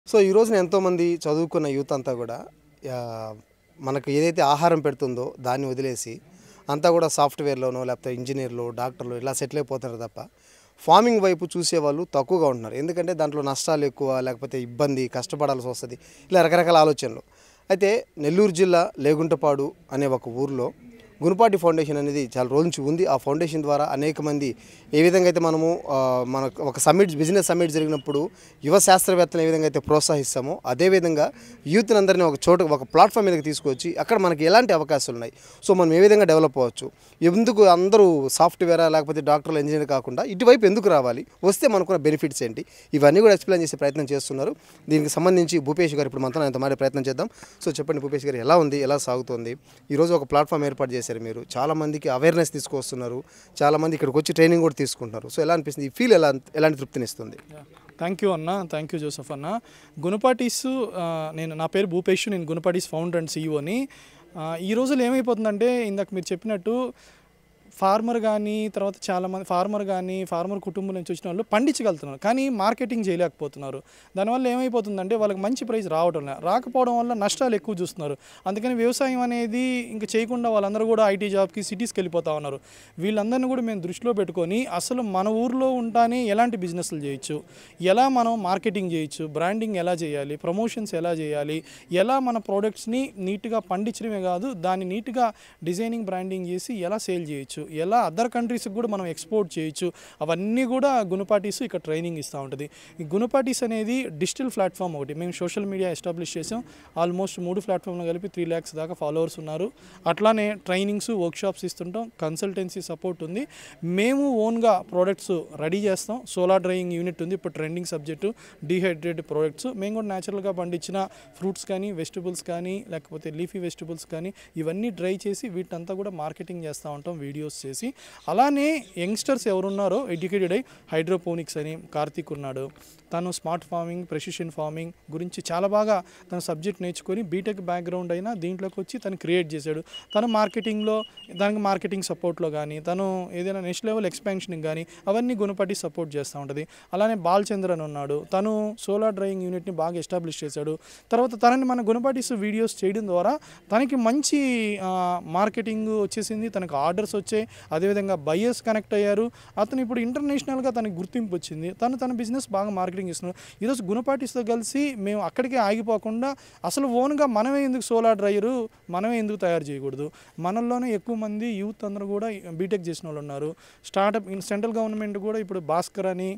So, ఈ రోజున ఎంతోమంది చదువుకున్న యూత్ అంతా గూడా యాహ్, మనకు ఏదైతే ఆహారం పెడుతుందో దాన్ని వదిలేసి అంతా గూడా సాఫ్ట్‌వేర్‌లోనో లేకపోతే ఇంజినీర్‌లు, డాక్టర్‌లు ఇలా సెటిల్ అయిపోతున్నారు తప్ప, ఫార్మింగ్ వైపు చూసేవాళ్ళు తక్కువగా ఉంటున్నారు. ఎందుకంటే దాంట్లో నష్టాలు ఎక్కువ, లేకపోతే ఇబ్బంది, కష్టపడాల్సి వస్తది. ఇలా రకరకాల ఆలోచనలు. అయితే నెల్లూరు జిల్లా లేగుంటపాడు అనే ఒక ఊర్లో గుణపాటి ఫౌండేషన్ అనేది చాలా రోజుల నుంచి ఉంది. ఆ ఫౌండేషన్ ద్వారా అనేక మంది ఏ విధంగా అయితే మనము మనకు ఒక బిజినెస్ సమ్మిట్ జరిగినప్పుడు యువ శాస్త్రవేత్తలను ఏ విధంగా అయితే ప్రోత్సహిస్తామో, అదేవిధంగా యూత్‌ని అందరినీ ఒక చోట ఒక ప్లాట్‌ఫామ్ మీదకి తీసుకొచ్చి అక్కడ మనకి ఎలాంటి అవకాశాలు ఉన్నాయి, సో మనం ఏ విధంగా డెవలప్ అవ్వచ్చు, ఎందుకు అందరూ సాఫ్ట్‌వేరా లేకపోతే డాక్టర్లు, ఇంజినీర్ కాకుండా ఇటువైపు ఎందుకు రావాలి, వస్తే మనకున్న బెనిఫిట్స్ ఏంటి, ఇవన్నీ కూడా ఎక్స్‌ప్లెయిన్ చేసే ప్రయత్నం చేస్తున్నారు. దీనికి సంబంధించి భూపేష్ గారు ఇప్పుడు మనతో ఆయనతో మాట్లాడే ప్రయత్నం చేద్దాం. సో చెప్పండి భూపేష్ గారు, ఎలా ఉంది, ఎలా సాగుతోంది? ఈరోజు ఒక ప్లాట్‌ఫామ్ ఏర్పాటు చేశారు మీరు. చాలామందికి అవేర్‌నెస్ తీసుకొస్తున్నారు. చాలామంది ఇక్కడికి వచ్చి ట్రైనింగ్ కూడా తీసుకుంటున్నారు. సో ఎలా అనిపిస్తుంది? ఈ ఫీల్ ఎలాంటి తృప్తినిస్తుంది? థ్యాంక్ యూ అన్న, థ్యాంక్ యూ జోసెఫ్ అన్న. గుణపాటీస్, నా పేరు భూపేష్, నేను గుణపాటీస్ ఫౌండర్ అండ్ సీఈఓని. ఈ రోజుల్లో ఏమైపోతుందంటే, ఇందాక మీరు చెప్పినట్టు ఫార్మర్ కానీ ఫార్మర్ కుటుంబం నుంచి వచ్చిన వాళ్ళు పండించగలుగుతున్నారు, కానీ మార్కెటింగ్ చేయలేకపోతున్నారు. దానివల్ల ఏమైపోతుందంటే వాళ్ళకి మంచి ప్రైస్ రాకపోవడం వల్ల నష్టాలు ఎక్కువ చూస్తున్నారు. అందుకని వ్యవసాయం అనేది ఇంక చేయకుండా వాళ్ళందరూ కూడా ఐటీ జాబ్కి సిటీస్కి వెళ్ళిపోతూ ఉన్నారు. వీళ్ళందరినీ కూడా మేము దృష్టిలో పెట్టుకొని అసలు మన ఊర్లో ఉంటానే ఎలాంటి బిజినెస్లు చేయొచ్చు, ఎలా మనం మార్కెటింగ్ చేయొచ్చు, బ్రాండింగ్ ఎలా చేయాలి, ప్రమోషన్స్ ఎలా చేయాలి, ఎలా మన ప్రోడక్ట్స్ని నీట్గా పండించడమే కాదు దాన్ని నీట్గా డిజైనింగ్, బ్రాండింగ్ చేసి ఎలా సేల్ చేయొచ్చు, ఎలా అదర్ కంట్రీస్కి కూడా మనం ఎక్స్పోర్ట్ చేయొచ్చు, అవన్నీ కూడా గుణపాటీస్ ఇక్కడ ట్రైనింగ్ ఇస్తూ ఉంటుంది. ఈ గుణపాటీస్ అనేది డిజిటల్ ప్లాట్ఫామ్ ఒకటి. మేము సోషల్ మీడియా ఎస్టాబ్లిష్ చేసాం. ఆల్మోస్ట్ 3 ప్లాట్ఫామ్లు కలిపి 3 lakhs దాకా ఫాలోవర్స్ ఉన్నారు. అట్లానే ట్రైనింగ్స్, వర్క్షాప్స్ ఇస్తుంటాం, కన్సల్టెన్సీ సపోర్ట్ ఉంది. మేము ఓన్గా ప్రోడక్ట్స్ రెడీ చేస్తాం. సోలార్ డ్రైయింగ్ యూనిట్ ఉంది, ఇప్పుడు ట్రెండింగ్ సబ్జెక్టు. డీహైడ్రేటెడ్ ప్రోడక్ట్స్ మేము కూడా న్యాచురల్గా పండించిన ఫ్రూట్స్ కానీ, వెజిటబుల్స్ కానీ, లేకపోతే లీఫీ వెజిటబుల్స్ కానీ ఇవన్నీ డ్రై చేసి వీటంతా కూడా మార్కెటింగ్ చేస్తూ ఉంటాం వీడియోస్ చేసి. అలానే యంగ్స్టర్స్ ఎవరున్నారో ఎడ్యుకేటెడ్ అయ్యి హైడ్రోపోనిక్స్ అని కార్తీక్ ఉన్నాడు, తను స్మార్ట్ ఫార్మింగ్, ప్రెసిషన్ ఫార్మింగ్ గురించి చాలా బాగా తన సబ్జెక్ట్ నేర్చుకొని బీటెక్ బ్యాక్గ్రౌండ్ అయినా దీంట్లోకి వచ్చి తను క్రియేట్ చేశాడు. తను మార్కెటింగ్లో, దానికి మార్కెటింగ్ సపోర్ట్లో కానీ, తను ఏదైనా నెక్స్ట్ లెవెల్ ఎక్స్పాన్షన్కి కానీ అవన్నీ గుణపట్టి సపోర్ట్ చేస్తూ ఉంటుంది. అలానే బాలచంద్రన్ ఉన్నాడు, తను సోలార్ డ్రైయింగ్ యూనిట్ని బాగా ఎస్టాబ్లిష్ చేశాడు. తర్వాత తనని మన గుణపాటీస్ వీడియోస్ చేయడం ద్వారా తనకి మంచి మార్కెటింగ్ వచ్చేసింది, తనకు ఆర్డర్స్ వచ్చాయి, అదేవిధంగా బయ్యర్స్ కనెక్ట్ అయ్యారు. అతను ఇప్పుడు ఇంటర్నేషనల్గా తనకి గుర్తింపు వచ్చింది, తన బిజినెస్ బాగా మార్కెటింగ్ ఇస్తున్నారు. ఈరోజు గుణపాటీస్తో కలిసి మేము అక్కడికే ఆగిపోకుండా అసలు ఓన్గా మనమే ఎందుకు సోలార్ డ్రైయరు మనమే ఎందుకు తయారు చేయకూడదు, మనల్లోనే ఎక్కువ మంది యూత్ అందరూ కూడా బీటెక్ చేసిన వాళ్ళు ఉన్నారు. స్టార్టప్ సెంట్రల్ గవర్నమెంట్ కూడా ఇప్పుడు భాస్కర్ అని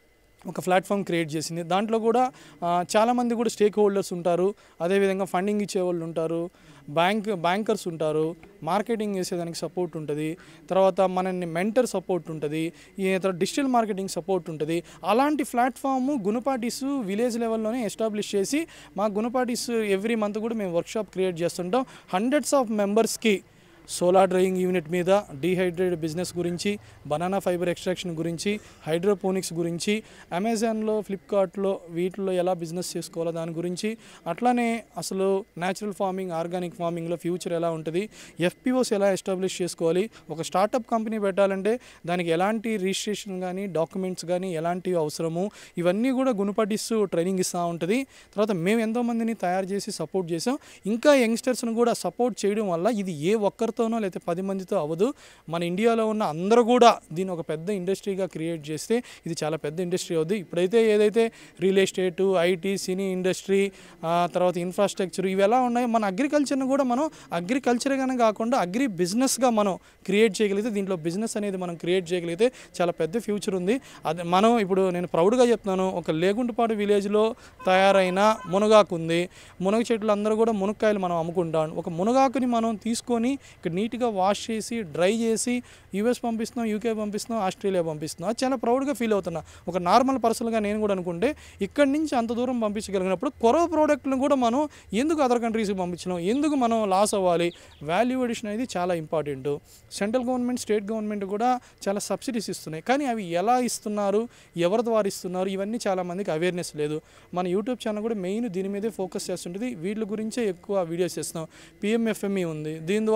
ఒక ప్లాట్ఫామ్ క్రియేట్ చేసింది. దాంట్లో కూడా చాలామంది కూడా స్టేక్ హోల్డర్స్ ఉంటారు, అదేవిధంగా ఫండింగ్ ఇచ్చేవాళ్ళు ఉంటారు, బ్యాంకర్స్ ఉంటారు, మార్కెటింగ్ చేసేదానికి సపోర్ట్ ఉంటుంది, తర్వాత మనల్ని మెంటర్ సపోర్ట్ ఉంటుంది, తర్వాత డిజిటల్ మార్కెటింగ్ సపోర్ట్ ఉంటుంది. అలాంటి ప్లాట్ఫామ్ గుణపాటీస్ విలేజ్ లెవెల్లోనే ఎస్టాబ్లిష్ చేసి మా గుణపాటీస్ ఎవ్రీ మంత్ కూడా మేము వర్క్షాప్ క్రియేట్ చేస్తుంటాం. హండ్రెడ్స్ ఆఫ్ మెంబర్స్కి సోలార్ డ్రైయింగ్ యూనిట్ మీద, డీహైడ్రేటెడ్ బిజినెస్ గురించి, బనానా ఫైబర్ ఎక్స్ట్రాక్షన్ గురించి, హైడ్రోపోనిక్స్ గురించి, అమెజాన్లో, ఫ్లిప్కార్ట్లో వీటిల్లో ఎలా బిజినెస్ చేసుకోవాలో దాని గురించి, అట్లానే అసలు న్యాచురల్ ఫార్మింగ్, ఆర్గానిక్ ఫార్మింగ్లో ఫ్యూచర్ ఎలా ఉంటుంది, ఎఫ్పిఓస్ ఎలా ఎస్టాబ్లిష్ చేసుకోవాలి, ఒక స్టార్టప్ కంపెనీ పెట్టాలంటే దానికి ఎలాంటి రిజిస్ట్రేషన్ కానీ, డాక్యుమెంట్స్ కానీ ఎలాంటివి అవసరము, ఇవన్నీ కూడా గుణపాటీస్ ట్రైనింగ్ ఇస్తూ ఉంటుంది. తర్వాత మేము ఎంతోమందిని తయారు చేసి సపోర్ట్ చేసాం. ఇంకా యంగ్స్టర్స్ను కూడా సపోర్ట్ చేయడం వల్ల ఇది ఏ ఒక్కరితోనో లేకపోతే 10 మందితో అవ్వదు. మన ఇండియాలో ఉన్న అందరూ కూడా దీన్ని ఒక పెద్ద ఇండస్ట్రీగా క్రియేట్ చేస్తే ఇది చాలా పెద్ద ఇండస్ట్రీ అవుద్ది. ఇప్పుడైతే ఏదైతే real estate, IT, cine industry, తర్వాత ఇన్ఫ్రాస్ట్రక్చర్ ఇవి ఎలా ఉన్నాయో మన అగ్రికల్చర్ని కూడా మనం అగ్రికల్చర్గానే కాకుండా అగ్రి బిజినెస్గా మనం క్రియేట్ చేయగలిగితే, దీంట్లో బిజినెస్ అనేది మనం క్రియేట్ చేయగలిగితే చాలా పెద్ద ఫ్యూచర్ ఉంది. అది మనం ఇప్పుడు నేను ప్రౌడ్గా చెప్తున్నాను, ఒక లేగుంటపాడు విలేజ్లో తయారైన మునగాకు ఉంది. మునగ చెట్లు అందరూ కూడా మునక్కాయలు మనం అమ్ముకుంటాం. ఒక మునగాకుని మనం తీసుకొని నీట్గా వాష్ చేసి డ్రై చేసి యూఎస్ పంపిస్తున్నాం, యూకే పంపిస్తున్నాం, ఆస్ట్రేలియా పంపిస్తున్నాం. అది చాలా ప్రౌడ్గా ఫీల్ అవుతున్నా. ఒక నార్మల్ పర్సన్గా నేను కూడా అనుకుంటే ఇక్కడి నుంచి అంత దూరం పంపించగలిగినప్పుడు కొరవ ప్రోడక్ట్లను కూడా మనం ఎందుకు అదర్ కంట్రీస్కి పంపించడం, ఎందుకు మనం లాస్ అవ్వాలి? వాల్యూ అడిషన్ అనేది చాలా important. Central government, state government కూడా చాలా సబ్సిడీస్ ఇస్తున్నాయి, కానీ అవి ఎలా ఇస్తున్నారు, ఎవరి ద్వారా ఇస్తున్నారు, ఇవన్నీ చాలామందికి అవేర్నెస్ లేదు. మన యూట్యూబ్ ఛానల్ కూడా మెయిన్ దీని మీదే ఫోకస్ చేస్తుంటుంది. వీటి గురించే ఎక్కువ వీడియోస్ చేస్తున్నాం. పిఎంఎఫ్ఎంఈ ఉంది, దీని ద్వారా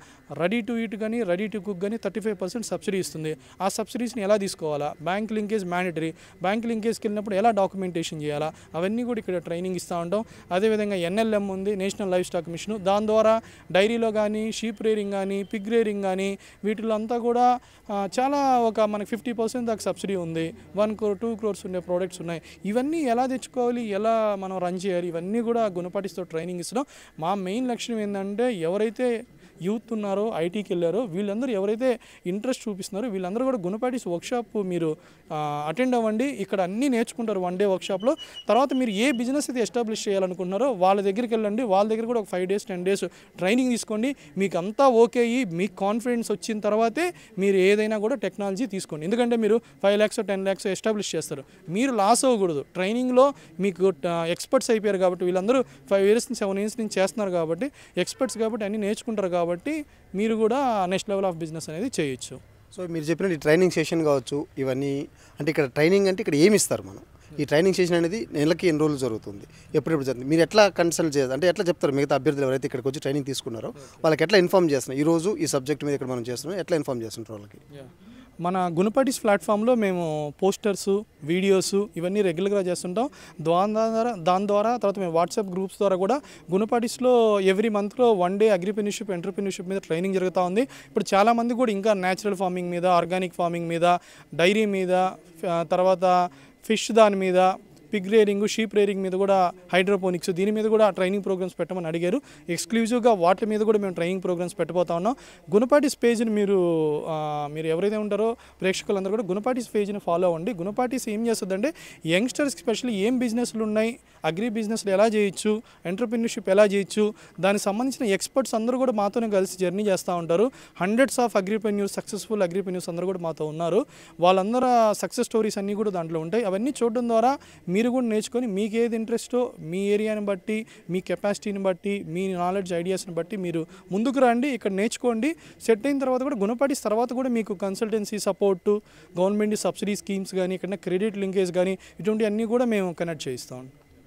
రెడీ టు ఈట్ కానీ రెడీ టు కుక్ కానీ 35% సబ్సిడీ ఇస్తుంది. ఆ సబ్సిడీస్ని ఎలా తీసుకోవాలా, బ్యాంక్ లింకేజ్ మ్యాండటరీ, బ్యాంక్ లింకేజ్కి వెళ్ళినప్పుడు ఎలా డాక్యుమెంటేషన్ చేయాలా, అవన్నీ కూడా ఇక్కడ ట్రైనింగ్ ఇస్తూ ఉంటాం. అదేవిధంగా NLM ఉంది, నేషనల్ లైవ్ స్టాక్ మిషన్. దాని ద్వారా డైరీలో కానీ షీప్ రేరింగ్ కానీ పిగ్ రేరింగ్ కానీ వీటిలో అంతా కూడా చాలా ఒక మనకి 50% దాకా సబ్సిడీ ఉంది. 1 crore 2 crores ఉండే ప్రోడక్ట్స్ ఉన్నాయి. ఇవన్నీ ఎలా తెచ్చుకోవాలి, ఎలా మనం రన్ చేయాలి, ఇవన్నీ కూడా గుణపాటిస్తో ట్రైనింగ్ ఇస్తున్నాం. మా మెయిన్ లక్ష్యం ఏంటంటే ఎవరైతే యూత్ ఉన్నారో, ఐటీకి వెళ్ళారో, వీళ్ళందరూ ఎవరైతే ఇంట్రెస్ట్ చూపిస్తున్నారో వీళ్ళందరూ కూడా గుణపాటిస్ వర్క్షాప్ మీరు అటెండ్ అవ్వండి. ఇక్కడ అన్నీ నేర్చుకుంటారు 1 day వర్క్షాప్లో. తర్వాత మీరు ఏ బిజినెస్ అయితే ఎస్టాబ్లిష్ చేయాలనుకుంటున్నారో వాళ్ళ దగ్గరికి వెళ్ళండి. వాళ్ళ దగ్గర కూడా ఒక 5 days 10 days ట్రైనింగ్ తీసుకోండి. మీకు అంతా ఓకే అయ్యి మీకు కాన్ఫిడెన్స్ వచ్చిన తర్వాతే మీరు ఏదైనా కూడా టెక్నాలజీ తీసుకోండి. ఎందుకంటే మీరు 5 lakhs 10 lakhs ఎస్టాబ్లిష్ చేస్తారు, మీరు లాస్ అవ్వకూడదు. ట్రైనింగ్లో మీకు ఎక్స్పర్ట్స్ అయిపోయారు కాబట్టి, వీళ్ళందరూ 5 years 7 years నుంచి చేస్తున్నారు కాబట్టి ఎక్స్పర్ట్స్ కాబట్టి అన్నీ నేర్చుకుంటారు కాబట్టి మీరు కూడా నెక్స్ట్ లెవెల్ ఆఫ్ బిజినెస్ అనేది చేయొచ్చు. సో మీరు చెప్పినట్టు ఈ ట్రైనింగ్ సెషన్ కావచ్చు, ఇవన్నీ అంటే ఇక్కడ ట్రైనింగ్ అంటే ఇక్కడ ఏమి ఇస్తారు మనం? ఈ ట్రైనింగ్ సెషన్ అనేది నెలకి ఎన్ని రోజులు జరుగుతుంది, ఎప్పుడెప్పుడు జరుగుతుంది, మీరు ఎట్లా కన్సల్ట్ చేయాలి అంటే ఎట్లా చెప్తారు మిగతా అభ్యర్థులు ఎవరైతే ఇక్కడికి వచ్చి ట్రైనింగ్ తీసుకున్నారో వాళ్ళకి ఎట్లా ఇన్ఫార్మ్ చేస్తున్నారు, ఈరోజు ఈ సబ్జెక్ట్ మీద ఇక్కడ మనం చేస్తున్నాం, ఎట్లా ఇన్ఫార్మ్ చేస్తుంటారు వాళ్ళకి? మన గుణపాటిస్ ప్లాట్ఫామ్లో మేము పోస్టర్స్, వీడియోస్ ఇవన్నీ రెగ్యులర్గా చేస్తుంటాం. దాని ద్వారా తర్వాత మేము వాట్సాప్ గ్రూప్స్ ద్వారా కూడా గుణపాటిస్లో ఎవ్రీ మంత్లో 1 day అగ్రిప్రెన్యూర్షిప్, ఎంటర్ప్రెన్యూర్షిప్ మీద ట్రైనింగ్ జరుగుతూ ఉంది. ఇప్పుడు చాలామంది కూడా ఇంకా న్యాచురల్ ఫార్మింగ్ మీద, ఆర్గానిక్ ఫార్మింగ్ మీద, డైరీ మీద, తర్వాత ఫిష్ దాని మీద, పిగ్ రేరింగ్, షీప్ రేరింగ్ మీద కూడా, హైడ్రోపోనిక్స్ దీని మీద కూడా ట్రైనింగ్ ప్రోగ్రామ్స్ పెట్టమని అడిగారు. ఎక్స్క్లూజివ్గా వాటి మీద కూడా మేము ట్రైనింగ్ ప్రోగ్రామ్స్ పెట్టబోతా ఉన్నాం. గుణపాటిస్ పేజ్ని మీరు ఎవరైతే ఉంటారో ప్రేక్షకులందరూ కూడా గుణపాటిస్ పేజ్ని ఫాలో అవ్వండి. గుణపాటిస్ ఏం చేస్తుందంటే యంగ్స్టర్స్కి స్పెషల్లీ ఏం బిజినెస్లు ఉన్నాయి, అగ్రి బిజినెస్లు ఎలా చేయొచ్చు, ఎంటర్ప్రెన్యూర్షిప్ ఎలా చేయొచ్చు, దానికి సంబంధించిన ఎక్స్పర్ట్స్ అందరూ కూడా మాతోనే కలిసి జర్నీ చేస్తూ ఉంటారు. Hundreds of agripreneurs, successful agripreneurs అందరూ కూడా మాతో ఉన్నారు. వాళ్ళందరూ సక్సెస్ స్టోరీస్ అన్నీ కూడా దాంట్లో ఉంటాయి. అవన్నీ చూడడం ద్వారా మీరు కూడా నేర్చుకొని మీకు ఏది ఇంట్రెస్టో మీ ఏరియాని బట్టి, మీ కెపాసిటీని బట్టి, మీ నాలెడ్జ్ ఐడియాస్ని బట్టి మీరు ముందుకు రండి, ఇక్కడ నేర్చుకోండి. సెట్ అయిన తర్వాత కూడా గుణపాటిస్ తర్వాత కూడా మీకు consultancy support, government subsidy schemes కానీ, ఇక్కడ క్రెడిట్ లింకేజ్ కానీ ఇటువంటి అన్నీ కూడా మేము కనెక్ట్ చేయిస్తాం.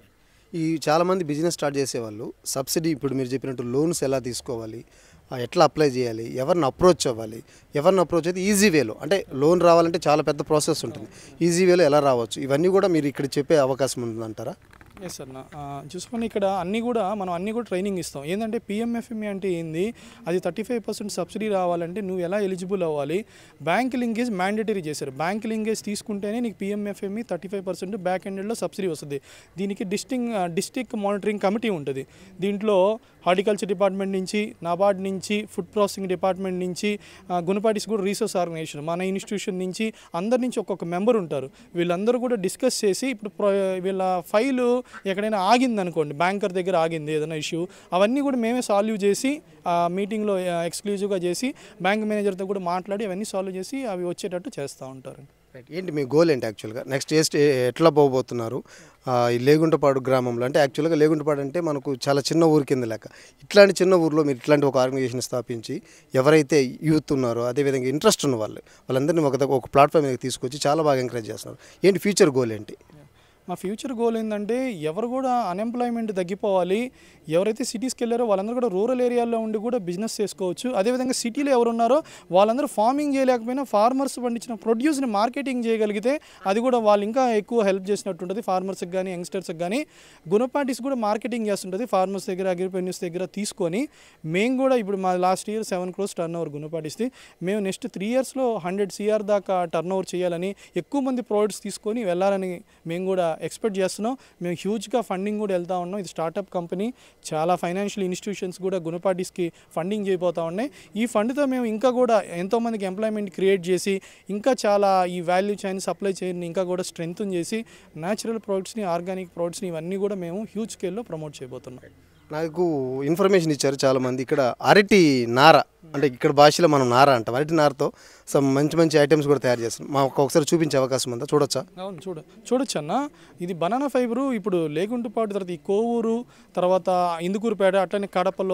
ఈ చాలామంది బిజినెస్ స్టార్ట్ చేసేవాళ్ళు సబ్సిడీ ఇప్పుడు మీరు చెప్పినట్టు లోన్స్ ఎలా తీసుకోవాలి, ఎట్లా అప్లై చేయాలి, ఎవరిని అప్రోచ్ అవ్వాలి, ఎవరిని అప్రోచ్ అయితే ఈజీ వేలో, అంటే లోన్ రావాలంటే చాలా పెద్ద ప్రాసెస్ ఉంటుంది, ఈజీ వేలో ఎలా రావచ్చు, ఇవన్నీ కూడా మీరు ఇక్కడ చెప్పే అవకాశం ఉందంటారా? ఎస్ అన్న, చూసుకొని ఇక్కడ మనం అన్నీ కూడా ట్రైనింగ్ ఇస్తాం. ఏంటంటే PMFME అంటే ఏంది, అది 35% సబ్సిడీ రావాలంటే నువ్వు ఎలా ఎలిజిబుల్ అవ్వాలి, బ్యాంక్ లింకేజ్ మ్యాండేటరీ చేశారు. బ్యాంక్ లింకేజ్ తీసుకుంటేనే నీకు PMFME 35% బ్యాక్ ఎండ్లో సబ్సిడీ వస్తుంది. దీనికి డిస్ట్రిక్ట్ మానిటరింగ్ కమిటీ ఉంటుంది. దీంట్లో హార్టికల్చర్ డిపార్ట్మెంట్ నుంచి, నాబార్డ్ నుంచి, ఫుడ్ ప్రాసెసింగ్ డిపార్ట్మెంట్ నుంచి, గుణపాటిస్ కూడా రీసోర్స్ ఆర్గనైజేషన్, మన ఇన్స్టిట్యూషన్ నుంచి, అందరి నుంచి ఒక్కొక్క మెంబర్ ఉంటారు. వీళ్ళందరూ కూడా డిస్కస్ చేసి ఇప్పుడు వీళ్ళ ఫైలు ఎక్కడైనా ఆగింది అనుకోండి, బ్యాంకర్ దగ్గర ఆగింది ఏదైనా ఇష్యూ, అవన్నీ కూడా మేమే సాల్వ్ చేసి మీటింగ్లో ఎక్స్క్లూజివ్గా చేసి బ్యాంక్ మేనేజర్తో కూడా మాట్లాడి అవన్నీ సాల్వ్ చేసి అవి వచ్చేటట్టు చేస్తూ ఉంటారు. ఏంటి మీ గోల్ ఏంటి యాక్చువల్గా నెక్స్ట్ ఎట్లా పోబోతున్నారు ఈ లేగుంటపాడు గ్రామంలో? అంటే యాక్చువల్గా లేగుంటపాడు అంటే మనకు చాలా చిన్న ఊరి కింద లెక్క. ఇట్లాంటి చిన్న ఊరిలో మీరు ఇట్లాంటి ఒక ఆర్గనైజేషన్ స్థాపించి ఎవరైతే యూత్ ఉన్నారో అదేవిధంగా ఇంట్రెస్ట్ ఉన్న వాళ్ళందరినీ ఒక ప్లాట్ఫామ్ మీద తీసుకొచ్చి చాలా బాగా ఎంకరేజ్ చేస్తున్నారు. ఏంటి ఫ్యూచర్ గోల్ ఏంటి? మా ఫ్యూచర్ గోల్ ఏంటంటే ఎవరు కూడా అన్ఎంప్లాయ్మెంట్ తగ్గిపోవాలి. ఎవరైతే సిటీస్కి వెళ్ళారో వాళ్ళందరూ కూడా రూరల్ ఏరియాల్లో ఉండి కూడా బిజినెస్ చేసుకోవచ్చు. అదేవిధంగా సిటీలో ఎవరున్నారో వాళ్ళందరూ ఫార్మింగ్ చేయలేకపోయినా ఫార్మర్స్ పండించిన ప్రొడ్యూస్ని మార్కెటింగ్ చేయగలిగితే అది కూడా వాళ్ళు ఇంకా ఎక్కువ హెల్ప్ చేసినట్టు ఉంటుంది ఫార్మర్స్కి కానీ, యంగ్స్టర్స్కి కానీ. గుణపాటిస్ కూడా మార్కెటింగ్ చేస్తుంటుంది ఫార్మర్స్ దగ్గర, అగ్రిప్రెన్యూర్స్ దగ్గర తీసుకొని. మేము కూడా ఇప్పుడు మా లాస్ట్ ఇయర్ 7 crores టర్నోవర్ గుణపాటిస్ది. మేము నెక్స్ట్ 3 yearsలో 100 crore దాకా టర్నోవర్ చేయాలని, ఎక్కువ మంది ప్రోడక్ట్స్ తీసుకొని వెళ్ళాలని మేము కూడా ఎక్స్పెక్ట్ చేస్తున్నాం. మేము హ్యూజ్గా ఫండింగ్ కూడా వెళ్తూ ఉన్నాం. ఇది స్టార్టప్ కంపెనీ, చాలా ఫైనాన్షియల్ ఇన్స్టిట్యూషన్స్ కూడా గుణపాటిస్కి ఫండింగ్ చేయబోతూ ఉన్నాయి. ఈ ఫండ్తో మేము ఇంకా కూడా ఎంతోమందికి ఎంప్లాయ్మెంట్ క్రియేట్ చేసి ఇంకా చాలా ఈ వాల్యూ చైన్, సప్లై చైన్ని ఇంకా కూడా స్ట్రెంగ్తన్ చేసి న్యాచురల్ ప్రోడక్ట్స్ని, ఆర్గానిక్ ప్రోడక్ట్స్ని ఇవన్నీ కూడా మేము హ్యూజ్ స్కేల్లో ప్రమోట్ చేయబోతున్నాం. నాకు ఇన్ఫర్మేషన్ ఇచ్చారు చాలామంది, ఇక్కడ అరటి నార, అంటే ఇక్కడ భాషలో మనం నార అంటాం, అరటి నారతో మంచి మంచి ఐటమ్స్ కూడా తయారు చేస్తాం. మాకు ఒకసారి చూపించే అవకాశం ఉందా? చూడొచ్చా? అవును, చూడొచ్చు అన్న. ఇది బనానా ఫైబరు ఇప్పుడు లేగుంటపాటు, తర్వాత ఈ కోవూరు, తర్వాత ఇందుకూరుపేట, అట్లనే కడపలో,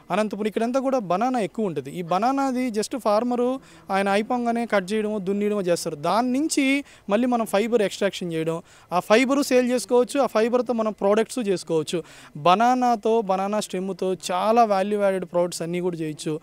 అనంతపురం ఇక్కడంతా కూడా బనానా ఎక్కువ ఉంటుంది. ఈ బనానాది జస్ట్ ఫార్మరు ఆయన అయిపోగానే కట్ చేయడమో దున్నియడమో చేస్తారు. దాని నుంచి మళ్ళీ మనం ఫైబర్ ఎక్స్ట్రాక్షన్ చేయడం, ఆ ఫైబరు సేల్ చేసుకోవచ్చు, ఆ ఫైబర్తో మనం ప్రోడక్ట్స్ చేసుకోవచ్చు. బనానా స్టెమ్తో చాలా వాల్యూ యాడెడ్ ప్రోడక్ట్స్ అన్నీ కూడా చేయొచ్చు.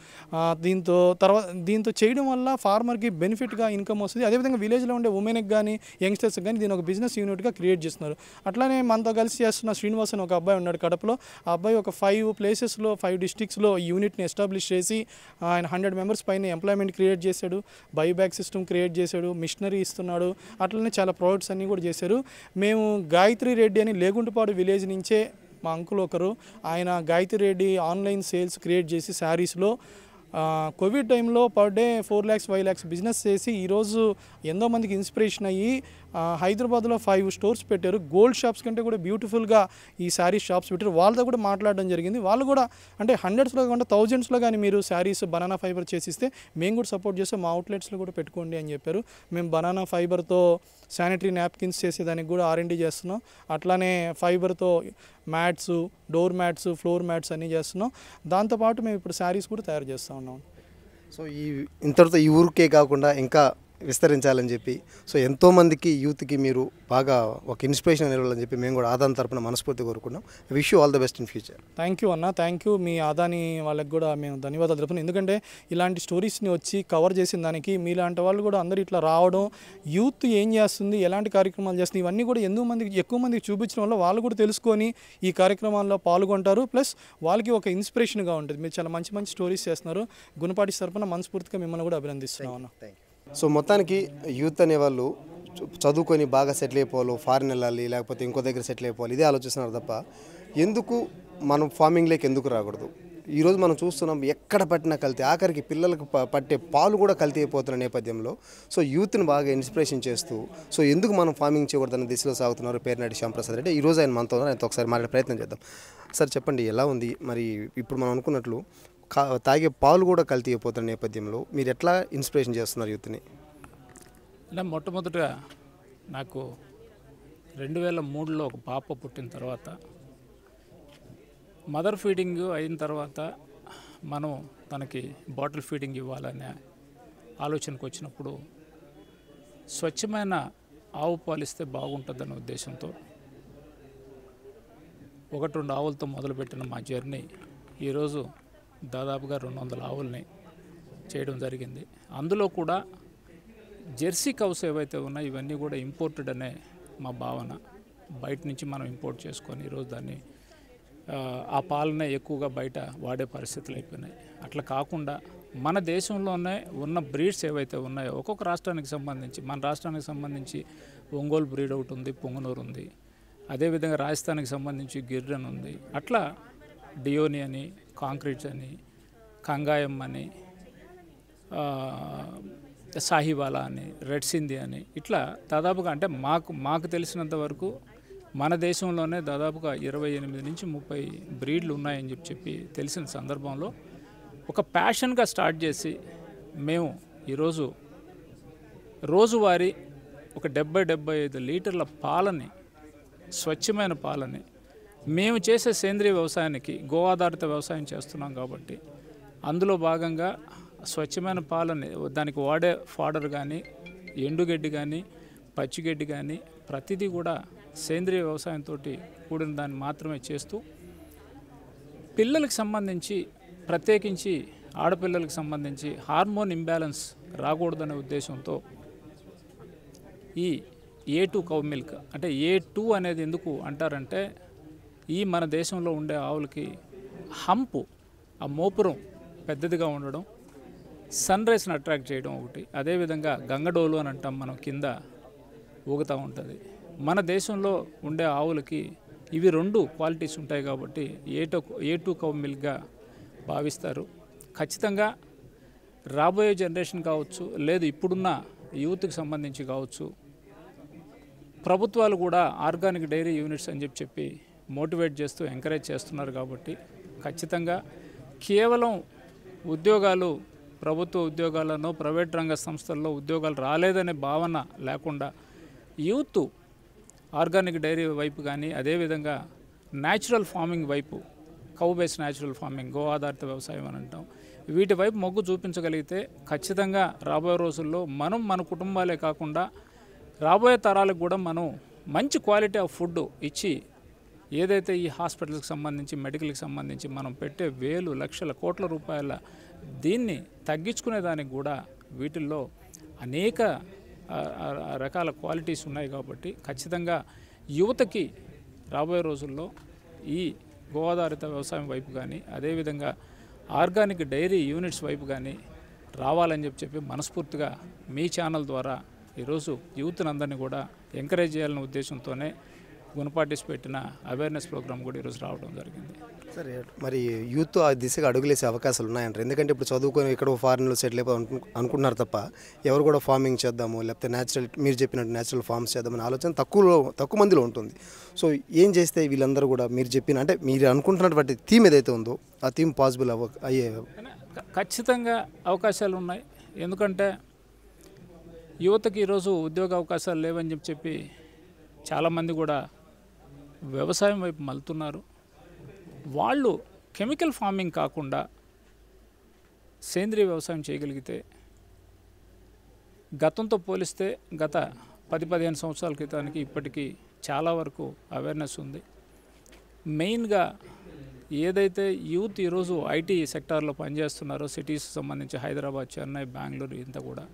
దీంతో చేయడం వల్ల ఫార్మర్కి బెనిఫిట్గా ఇన్కమ్ వస్తుంది. అదేవిధంగా విలేజ్లో ఉండే ఉమెన్కి కానీ యంగ్స్టర్స్కి కానీ దీని ఒక బిజినెస్ యూనిట్గా క్రియేట్ చేస్తున్నారు. అట్లానే మనతో కలిసి చేస్తున్న శ్రీనివాస్ అని ఒక అబ్బాయి ఉన్నాడు కడపలో. ఆ అబ్బాయి ఒక 5 ప్లేసెస్లో 5 డిస్ట్రిక్ట్స్లో ఈ యూనిట్ని ఎస్టాబ్లిష్ చేసి ఆయన 100 మెంబర్స్ పైన ఎంప్లాయ్మెంట్ క్రియేట్ చేశాడు, బైబ్యాక్ సిస్టమ్ క్రియేట్ చేశాడు, మిషనరీ ఇస్తున్నాడు. అట్లనే చాలా ప్రోడక్ట్స్ అన్నీ కూడా చేశారు. మేము గాయత్రి రెడ్డి అని లేగుంటపాడు విలేజ్ నుంచే మా అంకుల్ ఒకరు, ఆయన Gayatri Reddy online sales create చేసి శారీస్లో కోవిడ్ టైంలో per day 4 lakhs 5 lakhs business చేసి ఈరోజు ఎంతో మందికి ఇన్స్పిరేషన్ అయ్యి హైదరాబాద్లో 5 స్టోర్స్ పెట్టారు. గోల్డ్ షాప్స్ కంటే కూడా బ్యూటిఫుల్గా ఈ శారీస్ షాప్స్ పెట్టారు. వాళ్ళతో కూడా మాట్లాడడం జరిగింది. వాళ్ళు కూడా అంటే 100sలో కాకుండా 1000sలో కానీ మీరు శారీస్ బనానా ఫైబర్ చేసిస్తే మేము కూడా సపోర్ట్ చేస్తే మా అవుట్లెట్స్లో కూడా పెట్టుకోండి అని చెప్పారు. మేము బనానా ఫైబర్తో శానిటరీ నాప్కిన్స్ చేసేదానికి కూడా R&D చేస్తున్నాం. అట్లానే ఫైబర్తో mats, door mats, floor mats అన్నీ చేస్తున్నాం. దాంతోపాటు మేము ఇప్పుడు శారీస్ కూడా తయారు చేస్తూ ఉన్నాం. సో ఇంతటితో ఈ ఊరికే కాకుండా ఇంకా విస్తరించాలని చెప్పి సో ఎంతోమందికి యూత్కి మీరు బాగా ఒక ఇన్స్పిరేషన్ ఇవ్వాలని చెప్పి మేము కూడా ఆదాని తరపున మనస్ఫూర్తి కోరుకున్నాం. Wish you all the best in future. Thank you అన్న, థ్యాంక్ యూ. మీ ఆదాని వాళ్ళకి కూడా మేము ధన్యవాదాలు తెలుపుతున్నాం. ఎందుకంటే ఇలాంటి స్టోరీస్ని వచ్చి కవర్ చేసిన దానికి మీలాంటి వాళ్ళు కూడా అందరూ ఇట్లా రావడం, యూత్ ఏం చేస్తుంది, ఎలాంటి కార్యక్రమాలు చేస్తుంది, ఇవన్నీ కూడా ఎక్కువ మందికి చూపించడం వల్ల వాళ్ళు కూడా తెలుసుకొని ఈ కార్యక్రమాల్లో పాల్గొంటారు. ప్లస్ వాళ్ళకి ఒక ఇన్స్పిరేషన్గా ఉంటుంది. మీరు చాలా మంచి మంచి స్టోరీస్ చేస్తున్నారు. గుణపాటి తరపున మనస్ఫూర్తిగా మిమ్మల్ని కూడా అభినందిస్తున్నాం అన్న. Thank you. సో మొత్తానికి యూత్ అనేవాళ్ళు చదువుకొని బాగా సెటిల్ అయిపోవాలి, ఫారిన్ వెళ్ళాలి, లేకపోతే ఇంకో దగ్గర సెటిల్ అయిపోవాలి, ఇదే ఆలోచిస్తున్నారు తప్ప ఎందుకు మనం ఫార్మింగ్లోకి ఎందుకు రాకూడదు. ఈరోజు మనం చూస్తున్నాం ఎక్కడ పట్టినా కల్తీ, ఆఖరికి పిల్లలకు పట్టే పాలు కూడా కల్తీ అయిపోతున్న నేపథ్యంలో సో యూత్ని బాగా ఇన్స్పిరేషన్ చేస్తూ సో ఎందుకు మనం ఫార్మింగ్ చేయకూడదన్న దిశలో సాగుతున్నారు పేర్నాటి శ్యాంప్రసాద్ రెడ్డి. ఈరోజు ఆయన మనతో ఉన్నారు, ఆయనతో ఒకసారి మాట్లాడే ప్రయత్నం చేద్దాం. సార్ చెప్పండి, ఎలా ఉంది మరి ఇప్పుడు మనం అనుకున్నట్లు తాగే పాలు కూడా కల్తీ అయిపోతున్న నేపథ్యంలో మీరు ఎట్లా ఇన్స్పిరేషన్ చేస్తున్నారు యూత్ని? అంటే మొట్టమొదటిగా నాకు 2003లో ఒక పాప పుట్టిన తర్వాత మదర్ ఫీడింగ్ అయిన తర్వాత మనం తనకి బాటిల్ ఫీడింగ్ ఇవ్వాలనే ఆలోచనకు వచ్చినప్పుడు స్వచ్ఛమైన ఆవు పాలు ఇస్తే బాగుంటుందనే ఉద్దేశంతో 1-2 ఆవులతో మొదలుపెట్టిన మా జర్నీ ఈరోజు దాదాపుగా 200 ఆవుల్ని చేయడం జరిగింది. అందులో కూడా జెర్సీ కౌస్ ఏవైతే ఉన్నాయో ఇవన్నీ కూడా ఇంపోర్టెడ్ అనే మా భావన. బయట నుంచి మనం ఇంపోర్ట్ చేసుకొని ఈరోజు దాన్ని ఆ పాలనే ఎక్కువగా బయట వాడే పరిస్థితులు అయిపోయినాయి. అట్లా కాకుండా మన దేశంలోనే ఉన్న బ్రీడ్స్ ఏవైతే ఉన్నాయో ఒక్కొక్క రాష్ట్రానికి సంబంధించి, మన రాష్ట్రానికి సంబంధించి ఒంగోలు బ్రీడ్ ఒకటి ఉంది, పొంగనూరు ఉంది, అదేవిధంగా రాజస్థాన్కి సంబంధించి గిర్రన్ ఉంది. అట్లా డియోని అని, కాంక్రీట్స్ అని, కంగాయం అని, సాహివాలా అని, రెడ్ సింధి అని, ఇట్లా దాదాపుగా అంటే మాకు తెలిసినంత వరకు మన దేశంలోనే దాదాపుగా 28 నుంచి 30 బ్రీడ్లు ఉన్నాయని చెప్పి తెలిసిన సందర్భంలో ఒక ప్యాషన్గా స్టార్ట్ చేసి మేము ఈరోజు రోజువారీ ఒక 70-75 లీటర్ల పాలని, స్వచ్ఛమైన పాలని మేము చేసే సేంద్రీయ వ్యవసాయానికి గో ఆధారిత వ్యవసాయం చేస్తున్నాం కాబట్టి అందులో భాగంగా స్వచ్ఛమైన పాలని, దానికి వాడే ఫాడర్ కానీ, ఎండుగడ్డి కానీ, పచ్చిగడ్డి కానీ ప్రతిదీ కూడా సేంద్రీయ వ్యవసాయంతో కూడిన దాన్ని మాత్రమే చేస్తూ పిల్లలకు సంబంధించి, ప్రత్యేకించి ఆడపిల్లలకు సంబంధించి హార్మోన్ ఇంబ్యాలెన్స్ రాకూడదనే ఉద్దేశంతో ఈ A2 కౌ మిల్క్, అంటే A2 అనేది ఎందుకు అంటారంటే ఈ మన దేశంలో ఉండే ఆవులకి హంపు, ఆ మోపురం పెద్దదిగా ఉండడం, సన్ రైస్ని అట్రాక్ట్ చేయడం ఒకటి, అదేవిధంగా గంగడోలు అని అంటాం మనం, కింద ఊగుతూ ఉంటుంది. మన దేశంలో ఉండే ఆవులకి ఇవి 2 క్వాలిటీస్ ఉంటాయి కాబట్టి A2 కౌ మిల్క్గా భావిస్తారు. ఖచ్చితంగా రాబోయే జనరేషన్ కావచ్చు, లేదు ఇప్పుడున్న యూత్కి సంబంధించి కావచ్చు, ప్రభుత్వాలు కూడా ఆర్గానిక్ డైరీ యూనిట్స్ అని చెప్పి మోటివేట్ చేస్తూ ఎంకరేజ్ చేస్తున్నారు కాబట్టి ఖచ్చితంగా కేవలం ఉద్యోగాలు, ప్రభుత్వ ఉద్యోగాలను, ప్రైవేట్ రంగ సంస్థల్లో ఉద్యోగాలు రాలేదనే భావన లేకుండా యూత్ ఆర్గానిక్ డైరీ వైపు కానీ, అదేవిధంగా న్యాచురల్ ఫార్మింగ్ వైపు కౌ బేస్డ్ న్యాచురల్ ఫార్మింగ్, గో ఆధారిత వ్యవసాయం అని అంటాం. వీటి వైపు మొగ్గు చూపించగలిగితే ఖచ్చితంగా రాబోయే రోజుల్లో మనం మన కుటుంబాలే కాకుండా రాబోయే తరాలకు కూడా మనం మంచి క్వాలిటీ ఆఫ్ ఫుడ్ ఇచ్చి ఏదైతే ఈ హాస్పిటల్కి సంబంధించి మెడికల్కి సంబంధించి మనం పెట్టే వేలు లక్షల కోట్ల రూపాయల దీన్ని తగ్గించుకునే దానికి కూడా వీటిల్లో అనేక రకాల క్వాలిటీస్ ఉన్నాయి. కాబట్టి ఖచ్చితంగా యువతకి రాబోయే రోజుల్లో ఈ గో ఆధారిత వ్యవసాయం వైపు కానీ అదేవిధంగా ఆర్గానిక్ డైరీ యూనిట్స్ వైపు కానీ రావాలని చెప్పి మనస్ఫూర్తిగా మీ ఛానల్ ద్వారా ఈరోజు యూత్ని అందరినీ కూడా ఎంకరేజ్ చేయాలనే ఉద్దేశంతోనే గుణపాటిస్ పెట్టిన అవేర్నెస్ ప్రోగ్రామ్ కూడా ఈరోజు రావడం జరిగింది. సరే, మరి యూత్ ఆ దిశగా అడుగులేసే అవకాశాలు ఉన్నాయంటారు? ఎందుకంటే ఇప్పుడు చదువుకొని ఎక్కడో ఫారిన్లో సెటిల్ అయిపోయి అనుకుంటున్నారు తప్ప ఎవరు కూడా ఫార్మింగ్ చేద్దాము, లేకపోతే న్యాచురల్ మీరు చెప్పినట్టు న్యాచురల్ ఫార్మ్స్ చేద్దామని ఆలోచన తక్కువ మందిలో ఉంటుంది. సో ఏం చేస్తే వీళ్ళందరూ కూడా మీరు చెప్పిన అంటే మీరు అనుకుంటున్నటువంటి థీమ్ ఏదైతే ఉందో ఆ థీమ్ పాసిబుల్ అయ్యే ఖచ్చితంగా అవకాశాలు ఉన్నాయి. ఎందుకంటే యువతకి ఈరోజు ఉద్యోగ అవకాశాలు లేవని చెప్పి చాలామంది కూడా వ్యవసాయం వైపు మలుతున్నారు. వాళ్ళు కెమికల్ ఫార్మింగ్ కాకుండా సేంద్రీయ వ్యవసాయం చేయగలిగితే గతంతో పోలిస్తే గత 10-15 సంవత్సరాల క్రితానికి ఇప్పటికీ చాలా వరకు అవేర్నెస్ ఉంది. మెయిన్గా ఏదైతే యూత్ ఈరోజు ఐటీ సెక్టార్లో పనిచేస్తున్నారో సిటీస్ సంబంధించి హైదరాబాద్, చెన్నై, బెంగళూరు ఇంత కూడా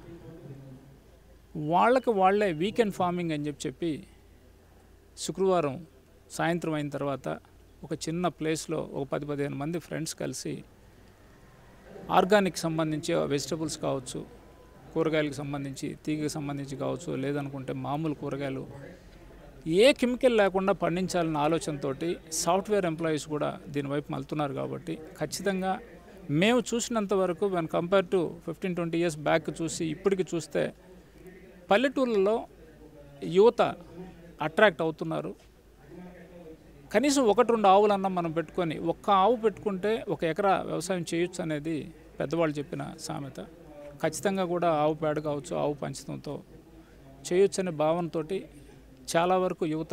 వాళ్ళే వీకెండ్ ఫార్మింగ్ అని చెప్పి శుక్రవారం సాయంత్రం అయిన తర్వాత ఒక చిన్న ప్లేస్లో ఒక 10-15 మంది ఫ్రెండ్స్ కలిసి ఆర్గానిక్ సంబంధించి వెజిటబుల్స్ కావచ్చు, కూరగాయలకు సంబంధించి తీగకి సంబంధించి కావచ్చు, లేదనుకుంటే మామూలు కూరగాయలు ఏ కెమికల్ లేకుండా పండించాలన్న ఆలోచనతో సాఫ్ట్వేర్ ఎంప్లాయీస్ కూడా దీనివైపు మలుతున్నారు. కాబట్టి ఖచ్చితంగా మేము చూసినంత వరకు when compare to 15-20 years back చూసి ఇప్పటికి చూస్తే పల్లెటూళ్ళలో యువత అట్రాక్ట్ అవుతున్నారు. కనీసం 1-2 ఆవులన్నా మనం పెట్టుకొని ఒక్క ఆవు పెట్టుకుంటే 1 ఎకరా వ్యవసాయం చేయొచ్చు అనేది పెద్దవాళ్ళు చెప్పిన సామెత. ఖచ్చితంగా కూడా ఆవు పేడ కావచ్చు, ఆవు పంచతంతో చేయొచ్చు అనే భావనతో చాలా వరకు యువత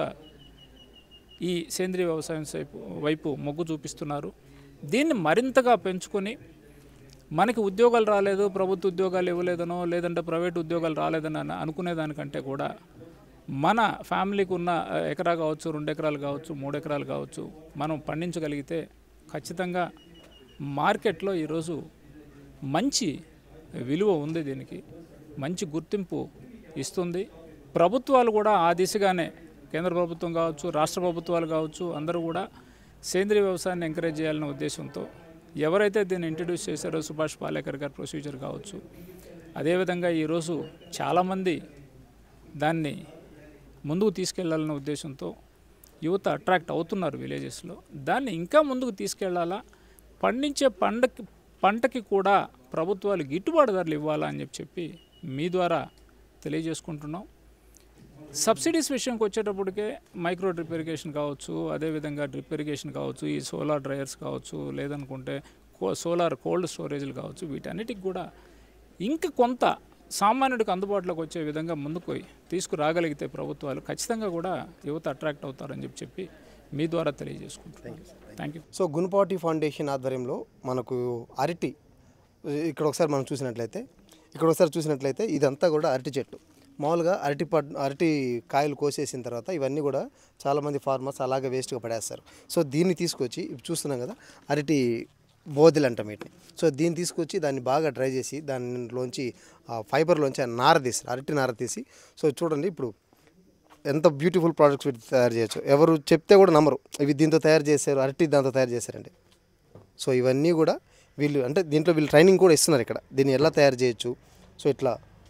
ఈ సేంద్రీయ వ్యవసాయం వైపు మొగ్గు చూపిస్తున్నారు. దీన్ని మరింతగా పెంచుకొని మనకి ఉద్యోగాలు రాలేదు, ప్రభుత్వ ఉద్యోగాలు ఇవ్వలేదనో లేదంటే ప్రైవేట్ ఉద్యోగాలు రాలేదని అనుకునేదానికంటే కూడా మన ఫ్యామిలీకి ఉన్న ఎకరా కావచ్చు, 2 ఎకరాలు కావచ్చు, 3 ఎకరాలు కావచ్చు మనం పండించగలిగితే ఖచ్చితంగా మార్కెట్లో ఈరోజు మంచి విలువ ఉంది, దీనికి మంచి గుర్తింపు ఇస్తుంది. ప్రభుత్వాలు కూడా ఆ దిశగానే కేంద్ర ప్రభుత్వం కావచ్చు, రాష్ట్ర ప్రభుత్వాలు కావచ్చు అందరూ కూడా సేంద్రీయ వ్యవసాయాన్ని ఎంకరేజ్ చేయాలనే ఉద్దేశంతో ఎవరైతే దీన్ని ఇంట్రడ్యూస్ చేశారో సుభాష్ పాలేకర్ గారి ప్రొసీజర్ కావచ్చు, అదేవిధంగా ఈరోజు చాలామంది దాన్ని ముందుకు తీసుకెళ్లాలనే ఉద్దేశంతో యువత అట్రాక్ట్ అవుతున్నారు విలేజెస్లో. దాన్ని ఇంకా ముందుకు తీసుకెళ్లాలా, పండించే పంటకి కూడా ప్రభుత్వాలు గిట్టుబాటు ధరలు ఇవ్వాలా అని చెప్పి మీ ద్వారా తెలియజేసుకుంటున్నాం. సబ్సిడీస్ విషయంకి వచ్చేటప్పటికే మైక్రో డ్రిప్ ఇరిగేషన్ కావచ్చు, అదేవిధంగా డ్రిప్ ఇరిగేషన్ కావచ్చు, ఈ సోలార్ డ్రైయర్స్ కావచ్చు, లేదనుకుంటే సోలార్ కోల్డ్ స్టోరేజ్లు కావచ్చు, వీటన్నిటికి కూడా ఇంక కొంత సామాన్యుడికి అందుబాటులోకి వచ్చే విధంగా ముందుకు తీసుకురాగలిగితే ప్రభుత్వాలు ఖచ్చితంగా కూడా యువత అట్రాక్ట్ అవుతారని చెప్పి మీ ద్వారా తెలియజేసుకుంటున్నాను. Thank you. So Gunapati foundation ఆధ్వర్యంలో మనకు అరటి ఇక్కడ ఒకసారి మనం చూసినట్లయితే ఇదంతా కూడా అరటి చెట్టు. మామూలుగా అరటి కాయలు కోసేసిన తర్వాత ఇవన్నీ కూడా చాలామంది ఫార్మర్స్ అలాగే వేస్ట్గా పడేస్తారు. సో దీన్ని తీసుకొచ్చి ఇప్పుడు చూస్తున్నాం కదా అరటి బోధులు అంటాం వీటిని. సో దీన్ని తీసుకొచ్చి దాన్ని బాగా డ్రై చేసి దానిలోంచి ఫైబర్లోంచి అరటి నార తీసి సో చూడండి ఇప్పుడు ఎంత బ్యూటిఫుల్ ప్రోడక్ట్స్ వీటి తయారు చేయొచ్చు. ఎవరు చెప్తే కూడా నమ్మరు, ఇవి దీంతో తయారు చేశారు, అరటి దాంతో తయారు చేశారండి. సో ఇవన్నీ కూడా దీంట్లో వీళ్ళు ట్రైనింగ్ కూడా ఇస్తున్నారు ఇక్కడ, దీన్ని ఎలా తయారు చేయొచ్చు. సో ఇట్లా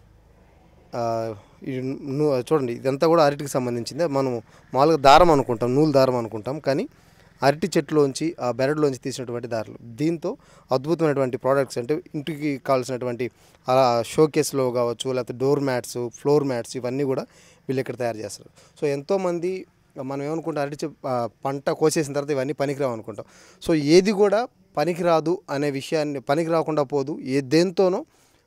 చూడండి ఇదంతా కూడా అరటికి సంబంధించింది. మనం మామూలుగా దారం అనుకుంటాం, నూలు దారం అనుకుంటాం, కానీ అరటి చెట్టులోంచి ఆ బెరడులోంచి తీసినటువంటి దారులు. దీంతో అద్భుతమైనటువంటి ప్రోడక్ట్స్ అంటే ఇంటికి కావాల్సినటువంటి షోకేస్లో కావచ్చు, లేకపోతే డోర్ మ్యాట్స్, ఫ్లోర్ మ్యాట్స్ ఇవన్నీ కూడా వీళ్ళు ఇక్కడ తయారు చేస్తారు. సో ఎంతోమంది మనం ఏమనుకుంటాం, పంట కోసేసిన తర్వాత ఇవన్నీ పనికిరావు అనుకుంటాం. సో ఏది కూడా పనికిరాదు అనే విషయాన్ని, పనికి రాకుండా పోదు, దేంతోనో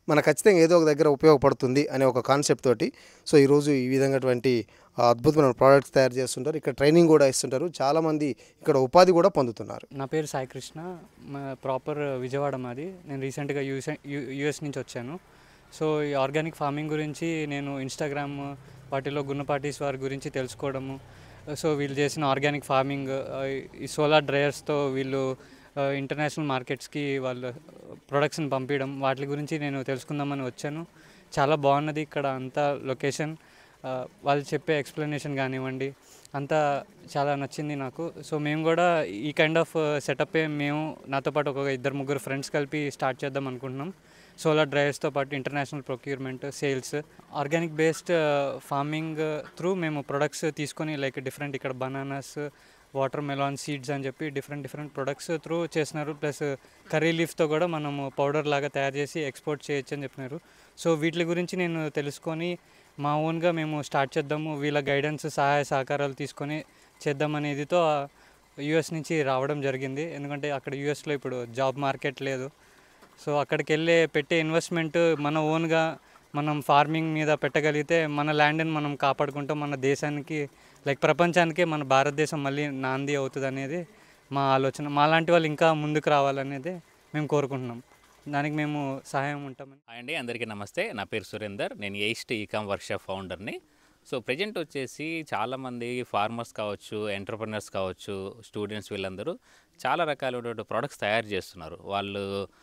మనకు ఖచ్చితంగా ఏదో ఒక దగ్గర ఉపయోగపడుతుంది అనే ఒక కాన్సెప్ట్ తోటి సో ఈరోజు ఈ విధంగాటువంటి అద్భుతమైన ప్రోడక్ట్స్ తయారు చేస్తుంటారు. ఇక్కడ ట్రైనింగ్ కూడా ఇస్తుంటారు. చాలామంది ఇక్కడ ఉపాధి కూడా పొందుతున్నారు. నా పేరు సాయి కృష్ణ, ప్రాపర్ విజయవాడ మాది. నేను రీసెంట్గా యూఎస్ నుంచి వచ్చాను. సో ఈ ఆర్గానిక్ ఫార్మింగ్ గురించి నేను ఇన్స్టాగ్రామ్ వాటిలో గున్నపాటీస్ వారి గురించి తెలుసుకోవడము, సో వీళ్ళు చేసిన ఆర్గానిక్ ఫార్మింగ్, ఈ సోలార్ డ్రైయర్స్తో వీళ్ళు ఇంటర్నేషనల్ మార్కెట్స్కి వాళ్ళ ప్రొడక్ట్స్ని పంపించడం, వాటి గురించి నేను తెలుసుకుందామని వచ్చాను. చాలా బాగున్నది ఇక్కడ అంతా లొకేషన్, వాళ్ళు చెప్పే ఎక్స్ప్లెనేషన్ కానివ్వండి, అంతా చాలా నచ్చింది నాకు. సో మేము కూడా ఈ కైండ్ ఆఫ్ సెటప్పే మేము నాతో పాటు ఒక 2-3 ఫ్రెండ్స్ కలిపి స్టార్ట్ చేద్దాం అనుకుంటున్నాం. సోలార్ డ్రైవ్స్తో పాటు international procurement, sales, organic based farming through మేము ప్రొడక్ట్స్ తీసుకొని లైక్ డిఫరెంట్ ఇక్కడ బనానాస్, వాటర్ మెలాన్ సీడ్స్ అని చెప్పి డిఫరెంట్ ప్రొడక్ట్స్ త్రూ చేస్తున్నారు. ప్లస్ కర్రీ లీఫ్తో కూడా మనము పౌడర్ లాగా తయారు చేసి ఎక్స్పోర్ట్ చేయొచ్చు అని చెప్పినారు. సో వీటి గురించి నేను తెలుసుకొని మా ఓన్గా మేము స్టార్ట్ చేద్దాము, వీళ్ళ గైడెన్స్ సహాయ సహకారాలు తీసుకొని చేద్దామనేదితో యూఎస్ నుంచి రావడం జరిగింది. ఎందుకంటే అక్కడ యూఎస్లో ఇప్పుడు జాబ్ మార్కెట్ లేదు. సో అక్కడికి పెట్టే ఇన్వెస్ట్మెంట్ మన ఓన్గా మనం ఫార్మింగ్ మీద పెట్టగలిగితే మన ల్యాండ్ని మనం కాపాడుకుంటాం, మన దేశానికి లైక్ ప్రపంచానికే మన భారతదేశం మళ్ళీ నాంది అవుతుంది అనేది మా ఆలోచన. మాలాంటి వాళ్ళు ఇంకా ముందుకు రావాలనేది మేము కోరుకుంటున్నాం. దానికి మేము సహాయం ఉంటామని. హాయ్ అండి, అందరికీ నమస్తే. నా పేరు సురేందర్. నేను ఎయిస్ట్ ఈకామ్ వర్క్షాప్ ఫౌండర్ని. సో ప్రజెంట్ వచ్చేసి చాలామంది ఫార్మర్స్ కావచ్చు, ఎంటర్ప్రెనర్స్ కావచ్చు, స్టూడెంట్స్ వీళ్ళందరూ చాలా రకాలైన ప్రొడక్ట్స్ తయారు చేస్తున్నారు. వాళ్ళు